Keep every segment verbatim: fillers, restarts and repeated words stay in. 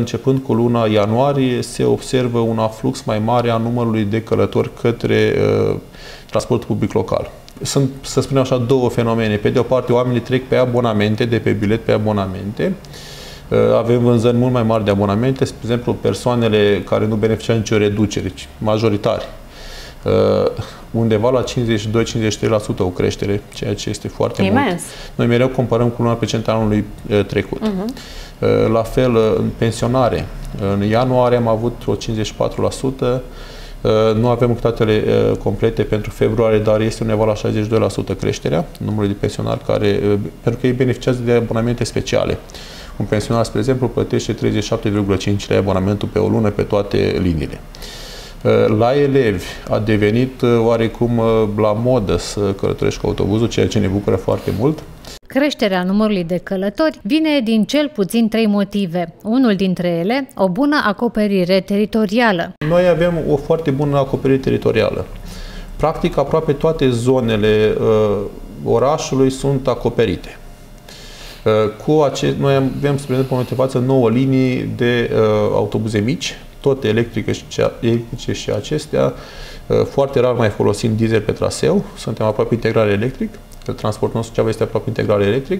Începând cu luna ianuarie, se observă un aflux mai mare a numărului de călători către uh, transportul public local. Sunt, să spunem așa, două fenomene. Pe de o parte, oamenii trec pe abonamente, de pe bilet pe abonamente. Uh, avem vânzări mult mai mari de abonamente, spre exemplu, persoanele care nu beneficiază nicio reducere, ci majoritari. Uh, undeva la cincizeci și doi cincizeci și trei la sută o creștere, ceea ce este foarte imens. mult. Noi mereu comparăm cu luna precedentă anului uh, trecut. Uh-huh. uh, la fel, uh, în pensionare, în ianuarie am avut o cincizeci și patru la sută, uh, nu avem datele uh, complete pentru februarie, dar este undeva la șaizeci și doi la sută creșterea numărului de pensionari care, uh, pentru că ei beneficiază de abonamente speciale. Un pensionar, spre exemplu, plătește treizeci și șapte virgulă cinci lei abonamentul pe o lună pe toate liniile. La elevi a devenit oarecum la modă să călătorești cu autobuzul, ceea ce ne bucură foarte mult. Creșterea numărului de călători vine din cel puțin trei motive. Unul dintre ele, o bună acoperire teritorială. Noi avem o foarte bună acoperire teritorială. Practic, aproape toate zonele uh, orașului sunt acoperite. Uh, cu ace noi avem, spre exemplu, în față nouă linii de uh, autobuze mici, tot electrice și, electrice și acestea, foarte rar mai folosim diesel pe traseu, suntem aproape integral electric, transportul nostru Suceava este aproape integral electric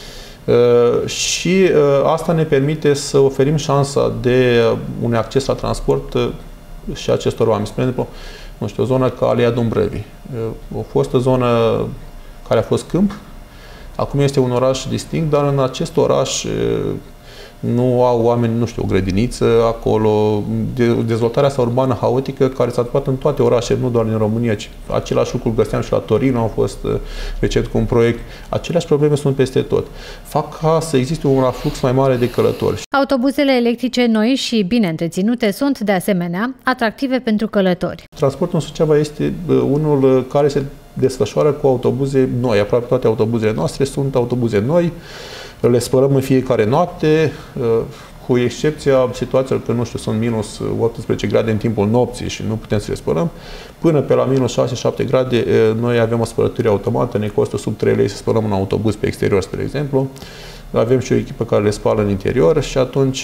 și asta ne permite să oferim șansa de un acces la transport și acestor oameni. Spre exemplu, nu știu, o zonă ca Alea Dumbrăvii, o fostă zonă care a fost câmp, acum este un oraș distinct, dar în acest oraș nu au oameni, nu știu, o grădiniță acolo, de, dezvoltarea asta urbană haotică care s-a întâmplat în toate orașele, nu doar din România, ci același lucru găseam și la Torino, au fost recent cu un proiect. Aceleași probleme sunt peste tot. Fac ca să existe un aflux mai mare de călători. Autobuzele electrice noi și bine întreținute sunt, de asemenea, atractive pentru călători. Transportul în Suceava este unul care se desfășoară cu autobuze noi. Aproape toate autobuzele noastre sunt autobuze noi. Le spălăm în fiecare noapte, cu excepția situațiilor că, nu știu, sunt minus optsprezece grade în timpul nopții și nu putem să le spălăm. Până pe la minus șase șapte grade, noi avem o spălătură automată, ne costă sub trei lei să spălăm un autobuz pe exterior, spre exemplu. Avem și o echipă care le spală în interior și atunci,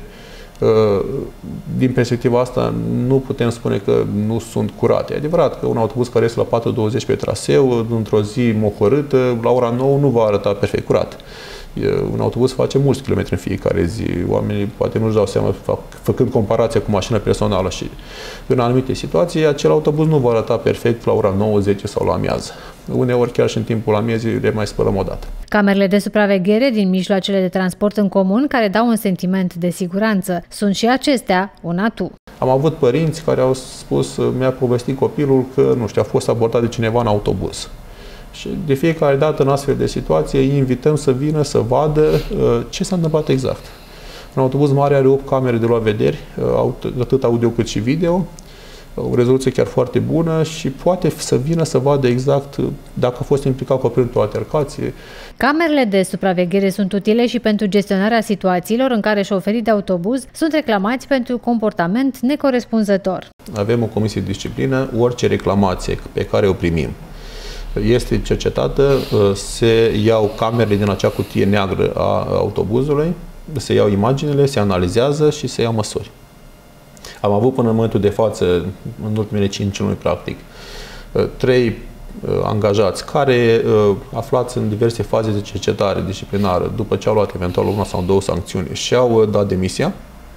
din perspectiva asta, nu putem spune că nu sunt curate. E adevărat că un autobuz care este la patru douăzeci pe traseu, într-o zi mohorâtă, la ora nouă nu va arăta perfect curat. Un autobuz face mulți kilometri în fiecare zi. Oamenii poate nu-și dau seama, făcând comparația cu mașina personală și în anumite situații, acel autobuz nu va arăta perfect la ora nouă, zece sau la amiază. Uneori chiar și în timpul amiezii le mai spălăm o dată. Camerele de supraveghere din mijloacele de transport în comun care dau un sentiment de siguranță sunt și acestea un atu. Am avut părinți care au spus, mi-a povestit copilul că, nu știu, a fost abordat de cineva în autobuz. Și de fiecare dată în astfel de situație îi invităm să vină să vadă uh, ce s-a întâmplat exact. Un autobuz mare are opt camere de luat vederi, uh, atât audio cât și video, o rezoluție chiar foarte bună și poate să vină să vadă exact dacă a fost implicat copilul într-o altercație. Camerele de supraveghere sunt utile și pentru gestionarea situațiilor în care șoferii de autobuz sunt reclamați pentru comportament necorespunzător. Avem o comisie de disciplină, orice reclamație pe care o primim este cercetată, se iau camerele din acea cutie neagră a autobuzului, se iau imaginele, se analizează și se iau măsuri. Am avut până în momentul de față, în ultimele cinci luni, practic, trei angajați care, aflați în diverse faze de cercetare disciplinară, după ce au luat eventual una sau două sancțiuni, și-au dat demisia.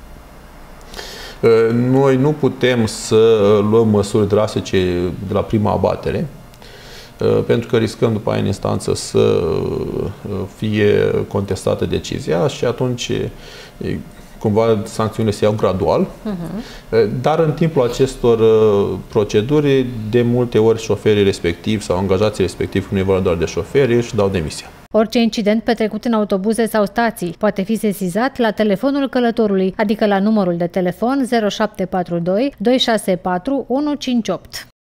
Noi nu putem să luăm măsuri drastice de la prima abatere, pentru că riscăm după aia în instanță să fie contestată decizia și atunci cumva sancțiunile se iau gradual, uh-huh. Dar în timpul acestor proceduri, de multe ori șoferii respectivi sau angajații respectivi, nu e vorba doar de șoferi, își dau demisia. Orice incident petrecut în autobuze sau stații poate fi sesizat la telefonul călătorului, adică la numărul de telefon zero șapte patru doi doi șase patru unu cinci opt.